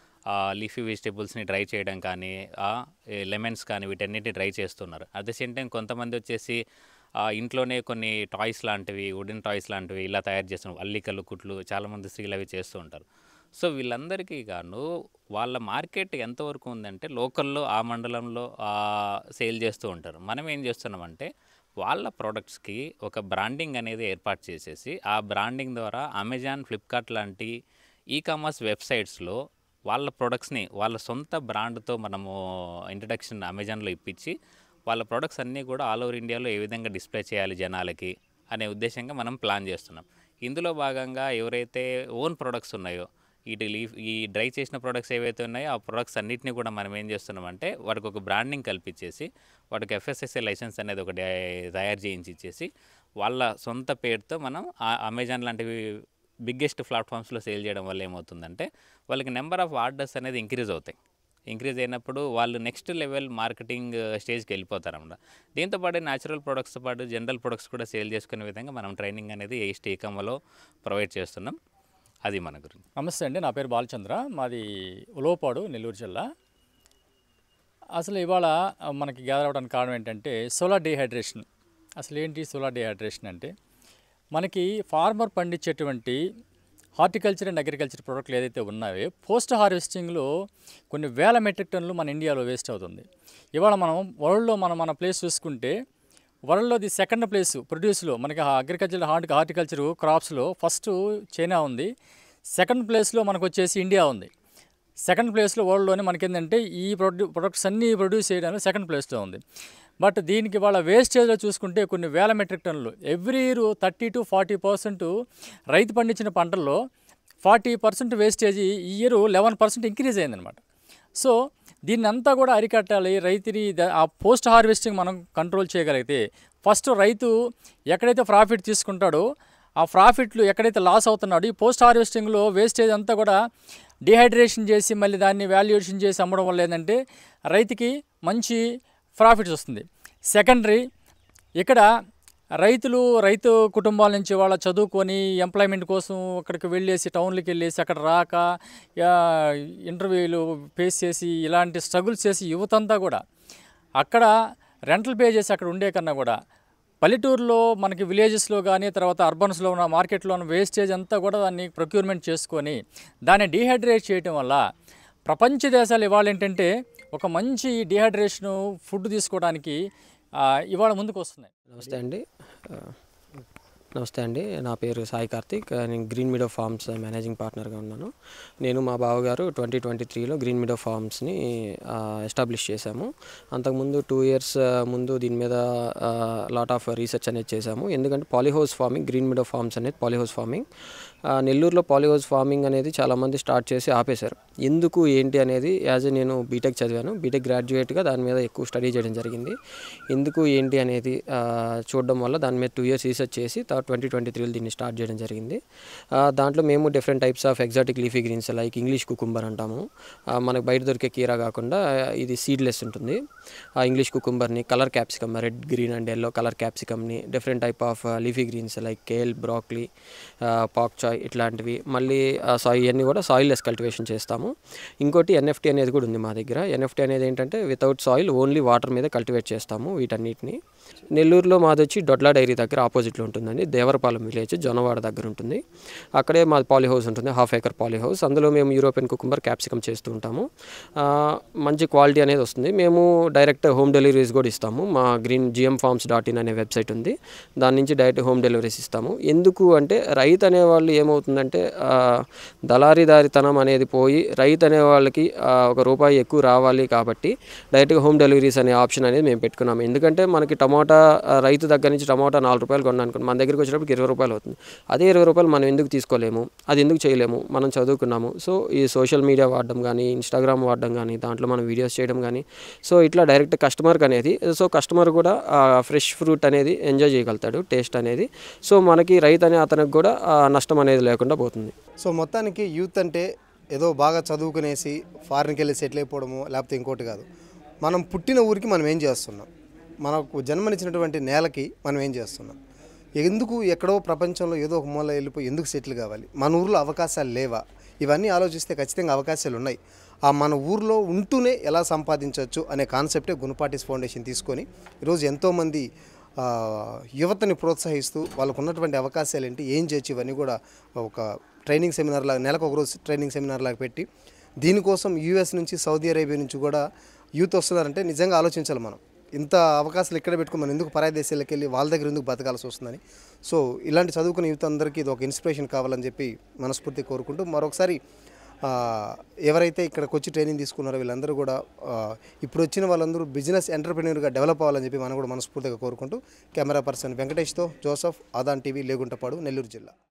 లీఫీ వెజిటేబుల్స్ని డ్రై చేయడం కానీ, లెమన్స్ కానీ వీటన్నిటిని డ్రై చేస్తున్నారు. అట్ ద సేమ్ టైం కొంతమంది వచ్చేసి ఇంట్లోనే కొన్ని టాయ్స్ లాంటివి, వుడెన్ టాయ్స్ లాంటివి ఇలా తయారు చేస్తున్నారు. అల్లికలు, కుట్లు చాలామంది స్త్రీలు అవి చేస్తూ ఉంటారు. సో వీళ్ళందరికీ గాను వాళ్ళ మార్కెట్ ఎంతవరకు ఉందంటే లోకల్లో ఆ మండలంలో సేల్ చేస్తూ ఉంటారు. మనం ఏం చేస్తున్నామంటే వాళ్ళ ప్రోడక్ట్స్కి ఒక బ్రాండింగ్ అనేది ఏర్పాటు చేసేసి ఆ బ్రాండింగ్ ద్వారా అమెజాన్, ఫ్లిప్కార్ట్ లాంటి ఈకామర్స్ వెబ్సైట్స్లో వాళ్ళ ప్రొడక్ట్స్ని వాళ్ళ సొంత బ్రాండ్తో మనము ఇంట్రడక్షన్ అమెజాన్లో ఇప్పించి వాళ్ళ ప్రొడక్ట్స్ అన్నీ కూడా ఆల్ ఓవర్ ఇండియాలో ఏ విధంగా డిస్ప్లే చేయాలి జనాలకి అనే ఉద్దేశంగా మనం ప్లాన్ చేస్తున్నాం. ఇందులో భాగంగా ఎవరైతే ఓన్ ప్రొడక్ట్స్ ఉన్నాయో ఈ డ్రై చేసిన ప్రొడక్ట్స్ ఏవైతే ఉన్నాయో ఆ ప్రొడక్ట్స్ అన్నింటినీ కూడా మనం ఏం చేస్తున్నామంటే వాటికి ఒక బ్రాండింగ్ కల్పించేసి వాటికి FSSAI లైసెన్స్ అనేది ఒకటి తయారు చేయించి ఇచ్చేసి వాళ్ళ సొంత పేరుతో మనం అమెజాన్ లాంటివి బిగ్గెస్ట్ ప్లాట్ఫామ్స్లో సేల్ చేయడం వల్ల ఏమవుతుందంటే వాళ్ళకి నెంబర్ ఆఫ్ ఆర్డర్స్ అనేది ఇంక్రీజ్ అవుతాయి. ఇంక్రీజ్ అయినప్పుడు వాళ్ళు నెక్స్ట్ లెవెల్ మార్కెటింగ్ స్టేజ్కి వెళ్ళిపోతారన్నమాట. దీంతోపాటు న్యాచురల్ ప్రొడక్ట్స్తో పాటు జనరల్ ప్రొడక్ట్స్ కూడా సేల్ చేసుకునే విధంగా మనం ట్రైనింగ్ అనేది ఎయిస్ట్ ఈకామ్లో ప్రొవైడ్ చేస్తున్నాం. అది మన గురించి. నమస్తే అండి, నా పేరు బాలచంద్ర, మాది ఉలవపాడు, నెల్లూరు జిల్లా. అసలు ఇవాళ మనకి గ్యాదర్ అవ్వడానికి కారణం ఏంటంటే సోలార్ డీహైడ్రేషన్. అసలు ఏంటి సోలార్ డీహైడ్రేషన్ అంటే మనకి ఫార్మర్ పండించేటువంటి హార్టికల్చర్ అండ్ అగ్రికల్చర్ ప్రోడక్ట్లు ఏదైతే ఉన్నాయో పోస్ట్ హార్వెస్టింగ్లో కొన్ని వేల మెట్రిక్ టన్నులు మన ఇండియాలో వేస్ట్ అవుతుంది. ఇవాళ మనం వరల్డ్లో మన ప్లేస్ చూసుకుంటే వరల్డ్లో ది సెకండ్ ప్లేస్ ప్రొడ్యూస్లో మనకి అగ్రికల్చర్ హార్టికల్చర్ క్రాప్స్లో ఫస్ట్ చైనా ఉంది, సెకండ్ ప్లేస్లో మనకు వచ్చేసి ఇండియా ఉంది. సెకండ్ ప్లేస్లో వరల్డ్లోనే మనకేంటంటే ఈ ప్రొడక్ట్స్ అన్నీ ప్రొడ్యూస్ చేయడానికి సెకండ్ ప్లేస్లో ఉంది. బట్ దీనికి వాళ్ళ వేస్టేజ్లో చూసుకుంటే కొన్ని వేల మెట్రిక్ టన్నులు ఎవ్రీ ఇయర్ 30 to 40% రైతు పండించిన పంటల్లో 40% వేస్టేజీ ఈ ఇయర్ 11% ఇంక్రీజ్ అయిందనమాట. సో దీన్ని అంతా కూడా అరికట్టాలి. రైతుని ఆ పోస్ట్ హార్వెస్టింగ్ మనం కంట్రోల్ చేయగలిగితే ఫస్ట్ రైతు ఎక్కడైతే ప్రాఫిట్ తీసుకుంటాడో ఆ ప్రాఫిట్లు ఎక్కడైతే లాస్ అవుతున్నాడో ఈ పోస్ట్ హార్వెస్టింగ్లో వేస్టేజ్ అంతా కూడా డిహైడ్రేషన్ చేసి మళ్ళీ దాన్ని వాల్యుయేషన్ చేసి అమ్మడం వల్ల ఏంటంటే రైతుకి మంచి ప్రాఫిట్స్ వస్తుంది. సెకండరీ ఇక్కడ రైతు కుటుంబాల నుంచి వాళ్ళ చదువుకొని ఎంప్లాయ్మెంట్ కోసం అక్కడికి వెళ్ళేసి టౌన్లోకి వెళ్ళేసి అక్కడ రాక ఇంటర్వ్యూలు ఫేస్ చేసి ఇలాంటి స్ట్రగుల్స్ చేసి యువతంతా కూడా అక్కడ రెంటల్ పే చేసి అక్కడ ఉండే కన్నా కూడా పల్లెటూరులో మనకి విలేజెస్లో కానీ తర్వాత అర్బన్స్లో ఉన్న మార్కెట్లో ఉన్న వేస్టేజ్ అంతా కూడా దాన్ని ప్రొక్యూర్మెంట్ చేసుకొని దాన్ని డీహైడ్రేట్ చేయడం వల్ల ప్రపంచ దేశాలు ఇవాళ ఏంటంటే ఒక మంచి డీహైడ్రేషన్ ఫుడ్ తీసుకోవడానికి ఇవాళ ముందుకు వస్తున్నాయి. నమస్తే అండి, నా పేరు సాయి కార్తిక్. నేను గ్రీన్ మీడో ఫార్మ్స్ మేనేజింగ్ పార్ట్నర్గా ఉన్నాను. నేను మా బావగారు 2023లో గ్రీన్ మీడో ఫార్మ్స్ని ఎస్టాబ్లిష్ చేశాము. అంతకుముందు 2 years ముందు దీని మీద లాట్ ఆఫ్ రీసెర్చ్ అనేది చేశాము. ఎందుకంటే polyhouse farming, green meadow farms అనేది పాలీహౌస్ ఫార్మింగ్. నెల్లూరులో పాలీహౌస్ ఫార్మింగ్ అనేది చాలామంది స్టార్ట్ చేసి ఆపేశారు. ఎందుకు ఏంటి అనేది నేను బీటెక్ చదివాను. బీటెక్ గ్రాడ్యుయేట్గా దాని మీద ఎక్కువ స్టడీ చేయడం జరిగింది. ఎందుకు ఏంటి అనేది చూడడం వల్ల దాని మీద 2 years రీసెర్చ్ చేసి 2023లో దీన్ని స్టార్ట్ చేయడం జరిగింది. దాంట్లో మేము different types of exotic leafy greens like English cucumber అంటాము. మనకు బయట దొరికే కీరా కాకుండా ఇది సీడ్లెస్ ఉంటుంది. ఆ ఇంగ్లీష్ కుకుంబర్ని, colour capsicum, red, green and yellow colour క్యాప్సికమ్ని, different type of leafy greens like kale, broccoli, pak choi ఇట్లాంటివి, మళ్ళీ ఇవన్నీ కూడా సాయిల్లెస్ కల్టివేషన్ చేస్తాము. ఇంకోటి ఎన్ఎఫ్టీ అనేది కూడా ఉంది మా దగ్గర. ఎన్ఎఫ్టీ అనేది ఏంటంటే వితౌట్ సాయిల్ ఓన్లీ వాటర్ మీద కల్టివేట్ చేస్తాము వీటన్నిటిని. నెల్లూరులో మాది వచ్చి దొడ్ల డైరీ దగ్గర ఆపోజిట్లో ఉంటుందండి. దేవరపాలెం విలేజ్ జొన్నవాడ దగ్గర ఉంటుంది. అక్కడే మాది పాలీ హౌస్ ఉంటుంది, 1/2 acre పాలీ హౌస్. అందులో మేము యూరోపియన్ కుకుంబర్, క్యాప్సికమ్ చేస్తూ ఉంటాము. మంచి క్వాలిటీ అనేది వస్తుంది. మేము డైరెక్ట్ హోమ్ డెలివరీస్ కూడా ఇస్తాము. మా gmfarms.in అనే వెబ్సైట్ ఉంది, దాని నుంచి డైరెక్ట్ హోమ్ డెలివరీస్ ఇస్తాము. ఎందుకు అంటే రైతు అనేవాళ్ళు ఏమవుతుందంటే దళారీదారితనం అనేది పోయి రైతు అనే వాళ్ళకి ₹1 ఎక్కువ రావాలి కాబట్టి డైరెక్ట్గా హోమ్ డెలివరీస్ అనే ఆప్షన్ అనేది మేము పెట్టుకున్నాము. ఎందుకంటే మనకి టమాటా రైతు దగ్గర నుంచి టమాటా ₹4 కొన్నానుకోండి, మన దగ్గరికి వచ్చేటప్పుడు ₹20 అవుతుంది. అదే ₹20 మనం ఎందుకు తీసుకోలేము, అది ఎందుకు చేయలేము? మనం చదువుకున్నాము. సో ఈ సోషల్ మీడియా వాడడం కానీ, ఇన్స్టాగ్రామ్ వాడడం కానీ, దాంట్లో మనం వీడియోస్ చేయడం కానీ, సో ఇట్లా డైరెక్ట్ కస్టమర్కి అనేది, సో కస్టమర్ కూడా ఫ్రెష్ ఫ్రూట్ అనేది ఎంజాయ్ చేయగలుగుతాడు, టేస్ట్ అనేది. సో మనకి రైతు అనే అతనికి కూడా నష్టం అనేది లేకుండా పోతుంది. సో మొత్తానికి యూత్ అంటే ఏదో బాగా చదువుకునేసి ఫారిన్కి వెళ్ళి సెటిల్ అయిపోవడము లేకపోతే ఇంకోటి కాదు. మనం పుట్టిన ఊరికి మనం ఏం చేస్తున్నాం, మనకు జన్మనిచ్చినటువంటి నేలకి మనం ఏం చేస్తున్నాం, ఎందుకు ఎక్కడో ప్రపంచంలో ఏదో ఒక మూల వెళ్ళిపోయి ఎందుకు సెటిల్ కావాలి, మన ఊర్లో అవకాశాలు లేవా, ఇవన్నీ ఆలోచిస్తే ఖచ్చితంగా అవకాశాలు ఉన్నాయి. మన ఊర్లో ఉంటూనే ఎలా సంపాదించవచ్చు అనే కాన్సెప్టే గుణపాటిస్ ఫౌండేషన్ తీసుకొని ఈరోజు ఎంతోమంది యువతని ప్రోత్సహిస్తూ వాళ్ళకు ఉన్నటువంటి అవకాశాలు ఏంటి, ఏం చేయొచ్చు, ఇవన్నీ కూడా ఒక ట్రైనింగ్ సెమినార్ లాగా, నెలకు ఒకరోజు ట్రైనింగ్ సెమినార్ లాగా పెట్టి దీనికోసం యూఎస్ నుంచి, సౌదీ అరేబియా నుంచి కూడా యూత్ వస్తున్నారంటే నిజంగా ఆలోచించాలి. మనం ఇంత అవకాశాలు ఇక్కడ పెట్టుకుని మనం ఎందుకు పరాయి దేశాలకు వెళ్ళి వాళ్ళ దగ్గర ఎందుకు బతకాల్సి వస్తుందని. సో ఇలాంటి చదువుకున్న యూత్ అందరికీ ఇది ఒక ఇన్స్పిరేషన్ కావాలని చెప్పి మనస్ఫూర్తి కోరుకుంటూ మరొకసారి ఎవరైతే ఇక్కడికి వచ్చి ట్రైనింగ్ తీసుకున్నారో వీళ్ళందరూ కూడా ఇప్పుడు వచ్చిన వాళ్ళందరూ బిజినెస్ ఎంటర్‌ప్రెన్యూర్‌గా డెవలప్ అవ్వాలని చెప్పి మనం కూడా మనస్ఫూర్తిగా కోరుకుంటూ కెమెరా పర్సన్ వెంకటేష్తో జోసఫ్, ఆదాన్ టీవీ, లేగుంటపాడు, నెల్లూరు జిల్లా.